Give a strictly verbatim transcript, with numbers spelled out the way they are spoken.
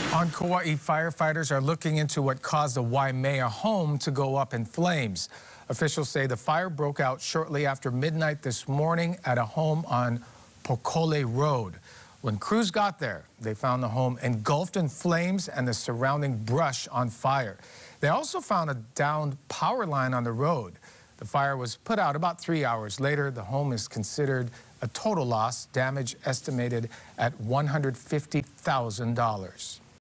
On Kauai, firefighters are looking into what caused a Waimea home to go up in flames. Officials say the fire broke out shortly after midnight this morning at a home on Pokole Road. When crews got there, they found the home engulfed in flames and the surrounding brush on fire. They also found a downed power line on the road. The fire was put out about three hours later. The home is considered a total loss, damage estimated at one hundred fifty thousand dollars.